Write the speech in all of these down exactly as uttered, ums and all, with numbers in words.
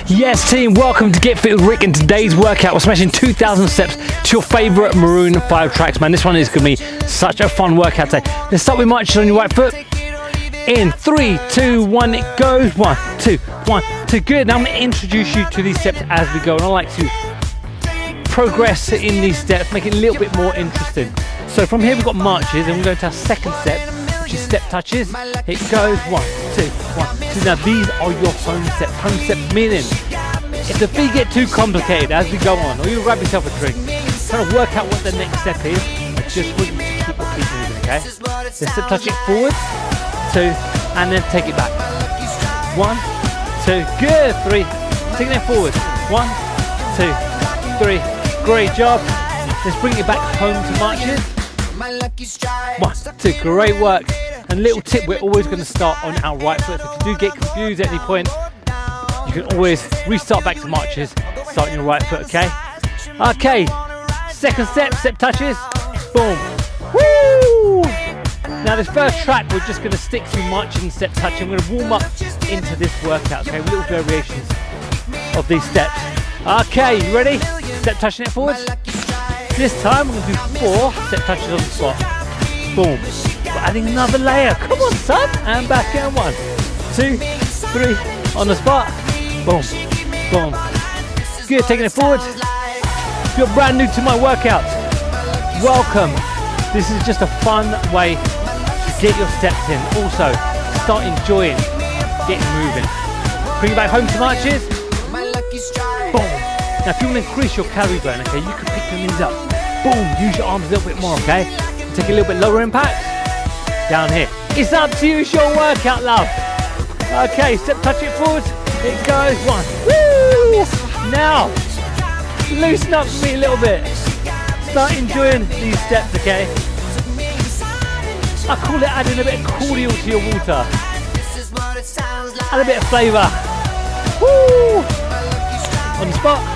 Yes team, welcome to Get Fit with Rick. In today's workout we're smashing two thousand steps to your favourite Maroon five tracks. Man, this one is going to be such a fun workout today. Let's start with marches on your right foot. In three, two, one, it goes. One, two, one, two. Good. Now I'm going to introduce you to these steps as we go, and I like to progress in these steps, make it a little bit more interesting. So from here we've got marches, and we're going to our second step, which is step touches. It goes one, two, one, two. Now these are your home steps. Home steps meaning if the feet get too complicated as we go on, or you grab yourself a drink, try to work out what the next step is. I just want you to keep your feet moving, okay? Let's step touch it forward, two, and then take it back. One, two, good, three, taking it forward. One, two, three, great job. Let's bring it back home to marches. One, two, great work. And little tip, we're always going to start on our right foot. So if you do get confused at any point, you can always restart back to marches, start on your right foot, okay? Okay, second step, step touches, boom. Woo! Now this first track, we're just going to stick to marching and step touching. We're going to warm up into this workout, okay? Little variations of these steps. Okay, you ready? Step touching it forwards. This time we're going to do four step touches on the spot. Boom. We're adding another layer. Come on, son. And back in one, two, three, on the spot. Boom, boom. Good, taking it forward. If you're brand new to my workout, welcome. This is just a fun way to get your steps in. Also, start enjoying getting moving. Bring it back home to marches. Boom. Now if you want to increase your calorie burn, okay, you can pick your knees up. Boom, use your arms a little bit more, okay? Take a little bit lower impact. Down here. It's up to you, it's your workout, love. Okay, step touch it forward. It goes one. Woo! Now, loosen up for me a little bit. Start enjoying these steps, okay? I call it adding a bit of cordial to your water. Add a bit of flavour. Woo! On the spot.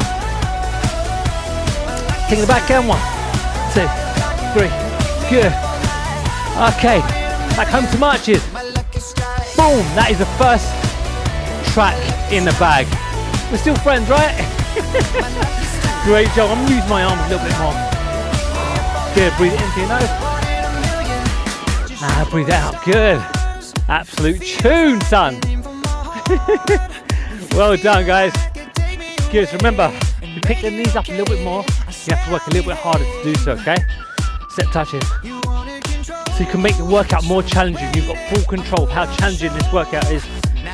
Taking the back down. One, two, three. Good. Okay, back home to marches. Boom, that is the first track in the bag. We're still friends, right? Great job. I'm gonna use my arms a little bit more. Good, breathe it into your nose. Now breathe it out, good. Absolute tune, son. Well done, guys. Good, so remember, if you pick the knees up a little bit more, you have to work a little bit harder to do so, okay? Step touches. So you can make the workout more challenging. You've got full control of how challenging this workout is.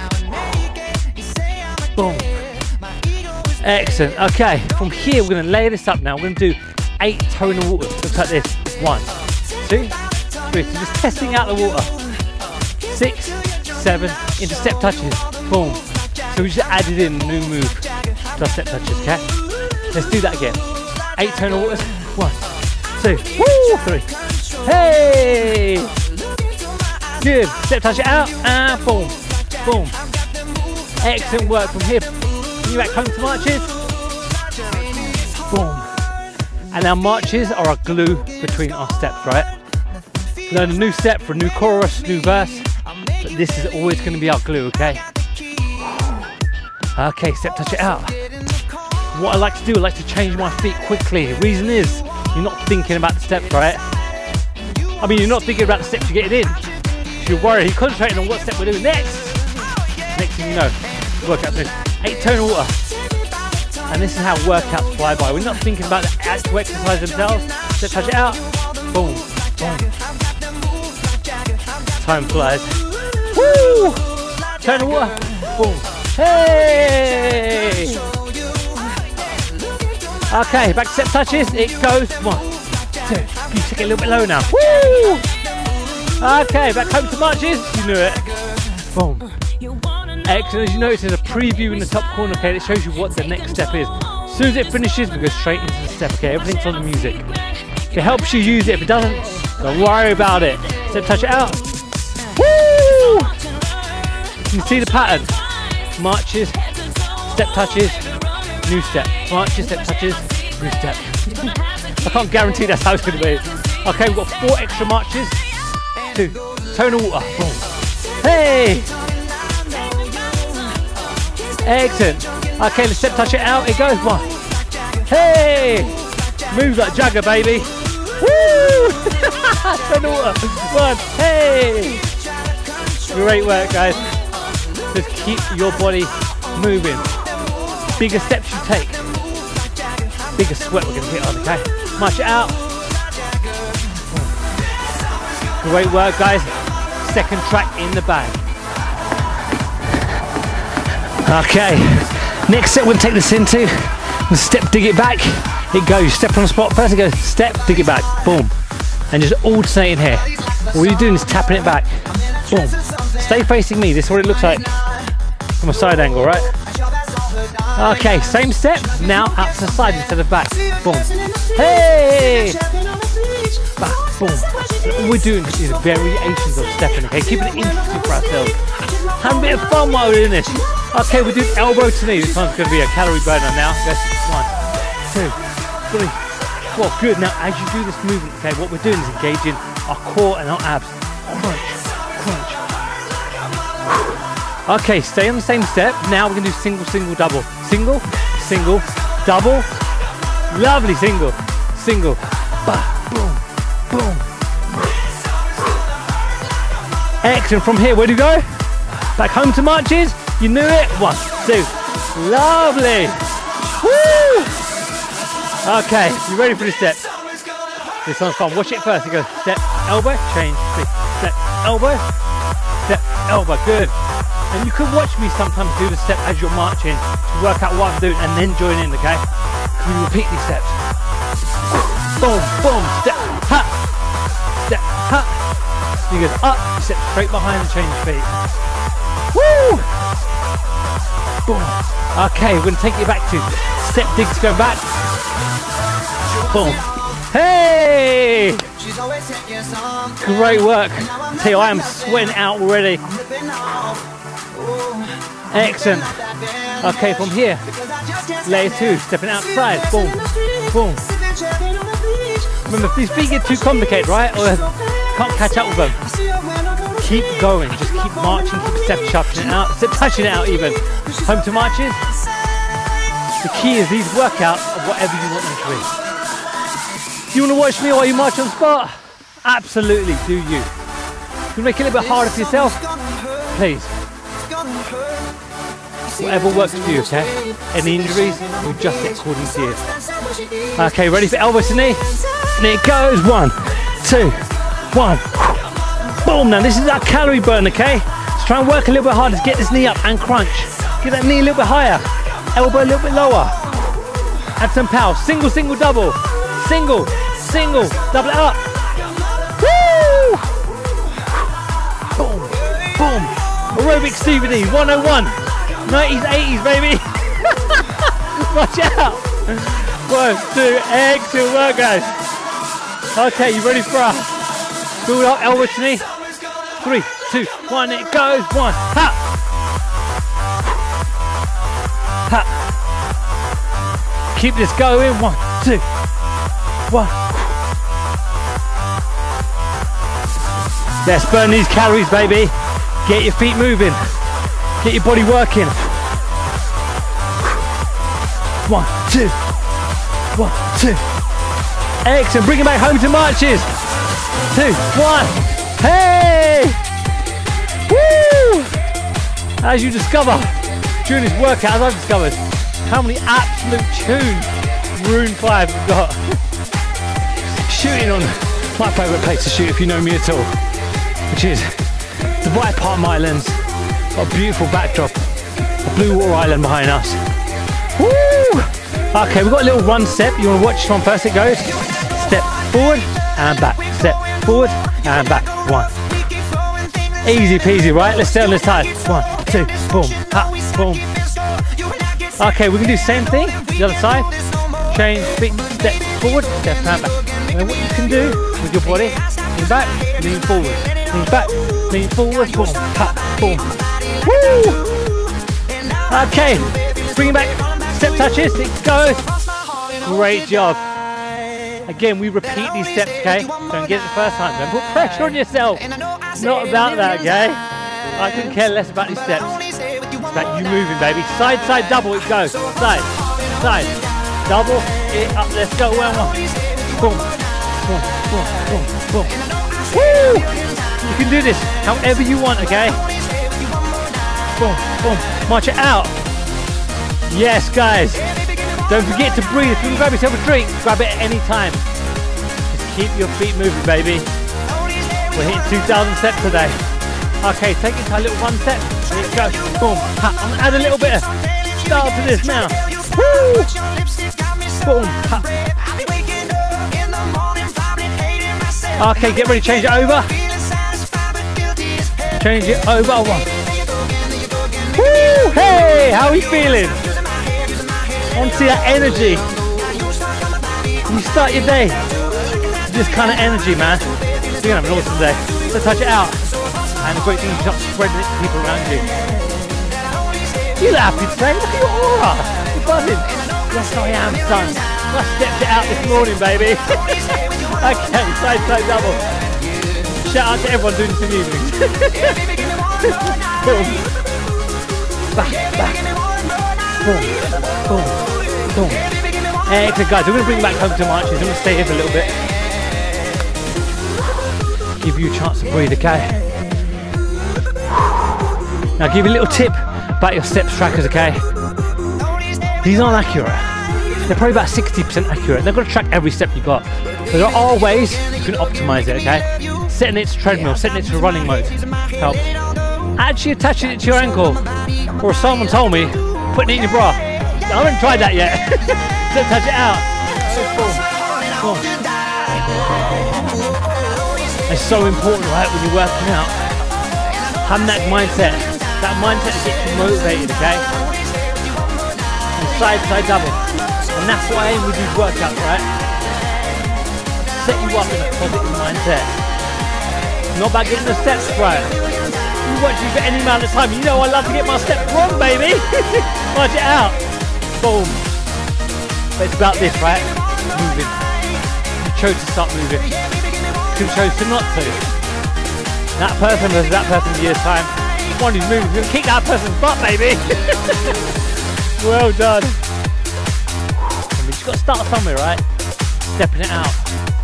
Boom. Excellent. Okay, from here we're going to layer this up now. We're going to do eight tonal waters. Looks like this. One, two, three. So just testing out the water. Six, seven, into step touches. Boom. So we just added in a new move to our step touches, okay? Let's do that again. Eight tonal waters. One, two, woo, three. Hey! Good. Step touch it out and boom, boom. Excellent work from here. You back home to marches. Boom. And our marches are our glue between our steps, right? Learn a new step for a new chorus, new verse. But this is always going to be our glue, okay? Okay, step touch it out. What I like to do, I like to change my feet quickly. The reason is, you're not thinking about the steps, right? I mean, you're not thinking about the steps you're getting in. You're worried, you're concentrating on what step we're doing next. Next thing you know, workout this. Eight tonal water. And this is how workouts fly by. We're not thinking about the actual exercise themselves. Step touch it out. Boom, boom. Time flies. Woo! Tonal water. Boom. Hey! Okay, back to step touches. It goes one, two. You take it a little bit low now. Woo! Okay, back home to marches. You knew it. Boom. Excellent. As you notice, there's a preview in the top corner, okay, that shows you what the next step is. As soon as it finishes, we go straight into the step, okay? Everything's on the music. If it helps you, use it. If it doesn't, don't worry about it. Step touch it out. Woo! You can see the pattern. Marches, step touches, new step. Marches, step touches, new step. I can't guarantee that's how it's going to be. Okay, we've got four extra marches. Two, tonal water. Boom. Hey! Excellent. Okay, let's step touch it out. It goes one. Hey! Move like Jagger, baby. Woo! Turn the water. One. Hey! Great work, guys. Just keep your body moving. Bigger steps you take, bigger sweat we're going to get on, okay? March it out. Great work, guys. Second track in the bag. Okay, next step we'll take this into. We'll step, dig it back. It goes, step on the spot. First it goes, step, dig it back, boom. And just alternating here. All you're doing is tapping it back, boom. Stay facing me, this is what it looks like from a side angle, right? Okay, same step, now out to the side instead of back, boom. Hey! Back, boom. All we're doing is variations of stepping, okay? Keeping it interesting for ourselves. Have a bit of fun while we're doing this. Okay, we're doing elbow to knee. This one's going to be a calorie burner now. Go, one, two, three, four. Good. Now, as you do this movement, okay, what we're doing is engaging our core and our abs. Crunch, crunch. Okay, stay on the same step. Now we're going to do single, single, double. Single, single, double. Lovely single, single. Bah, boom, boom. Excellent. From here, where do you go? Back home to marches. You knew it. One, two. Lovely. Woo! Okay, you ready for this step? This one's fun. Watch it first. You go step, elbow, change, step, elbow, step, elbow. Good. And you can watch me sometimes do the step as you're marching to work out what I'm doing and then join in, okay? We repeat these steps. Boom, boom, step, ha, step, ha. You go up, step straight behind and change feet. Woo! Boom. Okay, we're going to take it back to step digs, go back. Boom. Hey! Great work. I tell you, I am sweating out already. Excellent. Okay, from here, layer two, stepping outside. Boom, boom. Remember, if these feet get too complicated, right, or can't catch up with them, keep going. Just keep marching, keep step touching it out, step touching it out even. Home to marches. The key is these workouts are whatever you want them to be. Do you want to watch me while you march on the spot? Absolutely, do you. You make it a little bit harder for yourself? Please. Whatever works for you, okay? Any injuries, we'll adjust it according to you. Okay, ready for elbow to knee? And it goes, one, two, one. Boom, now this is our calorie burn, okay? Let's try and work a little bit harder to get this knee up and crunch. Get that knee a little bit higher, elbow a little bit lower. Add some power, single, single, double. Single, single, double it up. Woo! Boom, boom. Aerobic Stevie D, one oh one. nineties, eighties, baby. Watch out. One, two, excellent work, guys. Okay, you ready for us? Build up, elbow to knee. Three, two, one, it goes. One, ha. Ha. Keep this going. One, two, one. Let's burn these calories, baby. Get your feet moving. Get your body working. One, two. One, two. Excellent. Bring it back home to marches. Two, one. Hey! Woo! As you discover during this workout, as I've discovered, how many absolute tunes Maroon five have got. Shooting on my favourite place to shoot, if you know me at all, which is Dubai Palm Islands. Got a beautiful backdrop, a blue water island behind us. Woo! Okay, we've got a little run step. You want to watch this one first? It goes step forward and back, step forward and back. One. Easy peasy, right? Let's stay on this side. One, two, boom, ha, boom. Okay, we can do the same thing. The other side. Change feet, step forward, step and back. And what you can do with your body, lean back, lean forward, lean back, lean forward, boom, ha, boom. Woo! Okay, bring it back, step touches, it goes. Great job. Again, we repeat these steps, okay? Don't get it the first time. Don't put pressure on yourself. It's not about that, okay? I couldn't care less about these steps. about you moving, baby. Side, side, double, it goes. Side, side, double, it up. Let's go. One, one. Boom, boom, boom, boom, boom. Woo! You can do this however you want, okay? Boom, boom. March it out. Yes, guys. Don't forget to breathe. If you can grab yourself a drink, grab it at any time. Just keep your feet moving, baby. We're hitting two thousand steps today. Okay, take it to a little one step. There you go. Boom. Ha. I'm gonna add a little bit of style to this now. Woo! Boom. Ha. Okay, get ready. Change it over. Change it over. One. Woo! Hey, how are we feeling? I want to see that energy. When you start your day, this kind of energy, man. You're gonna have an awesome day. So touch it out. And the great thing is you start spreading it to people around you. You look happy today. Look at your aura. You're buzzing. Yes, I am, son. I stepped it out this morning, baby. Okay, side, side, double. Shout out to everyone doing some music. Boom. Back, back. Boom, boom, boom. Excellent, guys. We're going to bring it back home to marches. I'm going to stay here for a little bit. Give you a chance to breathe, okay? Now, give you a little tip about your steps trackers, okay? These aren't accurate. They're probably about sixty percent accurate. They're going to track every step you got. But there are ways you can optimize it, okay? Setting it to treadmill, setting it to running mode helps. Actually attaching it to your ankle, or someone told me, putting it in your bra. I haven't tried that yet. Don't touch it out. Boom. Boom. It's so important, right, when you're working out. Having that mindset. That mindset to get you motivated, okay? And side, side double. And that's what I aim with these workouts, right? Set you up in a positive mindset. Not about getting the steps right. You watch me for any amount of time. You know I love to get my steps wrong, baby. Watch it out. Boom. But it's about this, right? Moving. You chose to start moving. You chose to not to. That person versus that person in a year's time. One who's moving, you're gonna kick that person's butt, baby. Well done. And we just got to start somewhere, right? Stepping it out.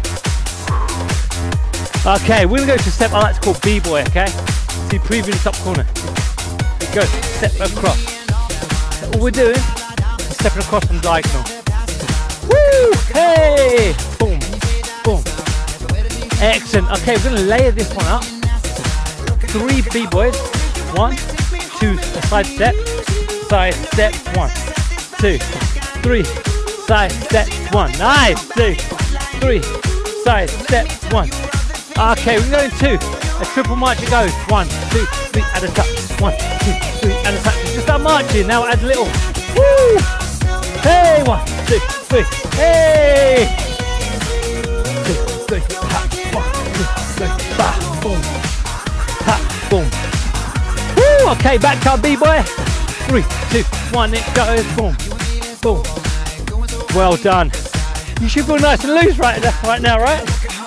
Okay, we're gonna go to step I like to call B-boy, okay? See, preview in the top corner. There you go, step across. So all we're doing is stepping across from diagonal. Woo! Hey! Boom, boom. Excellent. Okay, we're gonna layer this one up. Three B-boys. One, two, a side step, side step, one, two, three, side step, one. Nice, two, three, side step, one. Okay, we're going two. A triple march it goes. One, two, three, and a touch. One, two, three, and a touch. Just start marching. Now add a little. Woo! Hey, one, two, three. Hey! Two, three, ha, one, two, three, ba, boom, ha, boom. Woo! Okay, back to our B-boy. Three, two, one, it goes. Boom, boom. Well done. You should feel nice and loose right, right now, right?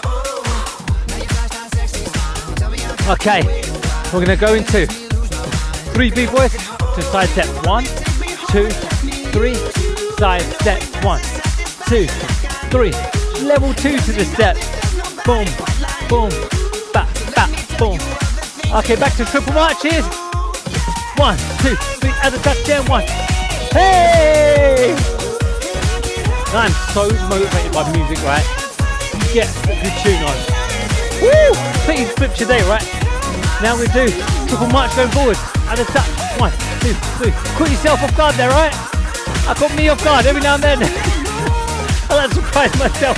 Okay, we're gonna go into three B-boys to side step. One, two, three, side step. One, two, three. Level two to the step. Boom, boom, back, back, boom. Okay, back to triple marches. One, two, three, and a touchdown. One. Hey! I'm so motivated by music, right? You get a good tune on. Woo! Please flip your day, right? Now we do triple march going forward. And a touch. One, two, three. Caught yourself off guard there, right? I caught me off guard every now and then. I like to surprise myself.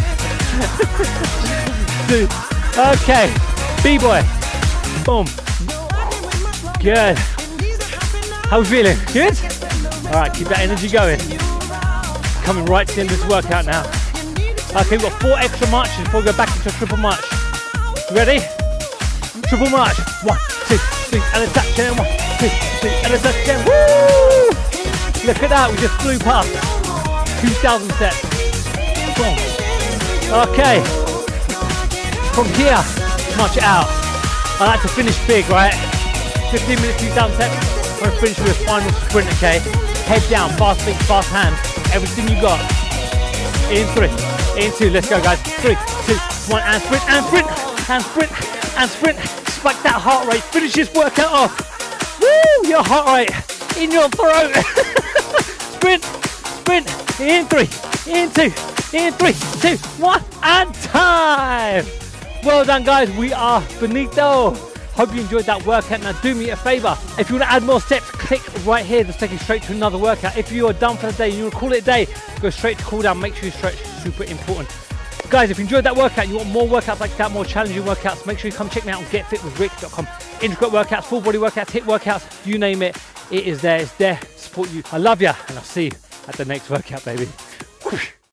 Two. Okay. B-boy. Boom. Good. How are we feeling? Good? Alright, keep that energy going. Coming right to the end of this workout now. Okay, we've got four extra marches before we go back into a triple march. Ready? Triple march. One, two, three, and a touchdown. One, two, three, and a touchdown. Woo! Look at that, we just flew past two thousand steps. Boom. Okay. From here, march it out. I like to finish big, right? fifteen minutes, two thousand steps. I'm gonna finish with a final sprint, okay? Head down, fast feet, fast hands, everything you got. In three, in two, let's go guys. Three, two, one, and sprint, and sprint, and sprint, and sprint. Spike that heart rate, finish this workout off. Woo, your heart rate in your throat. Sprint, sprint, in three, in two, in three, two, one, and time. Well done guys, we are finito. Hope you enjoyed that workout. Now do me a favor, if you want to add more steps, click right here. Let's take you straight to another workout. If you are done for the day and you want to call it a day, go straight to cool down. Make sure you stretch, super important. Guys, if you enjoyed that workout, you want more workouts like that, more challenging workouts, make sure you come check me out on get fit with rick dot com. Intricate workouts, full body workouts, hit workouts, you name it, it is there. It's there to support you. I love you, and I'll see you at the next workout, baby. Whoosh.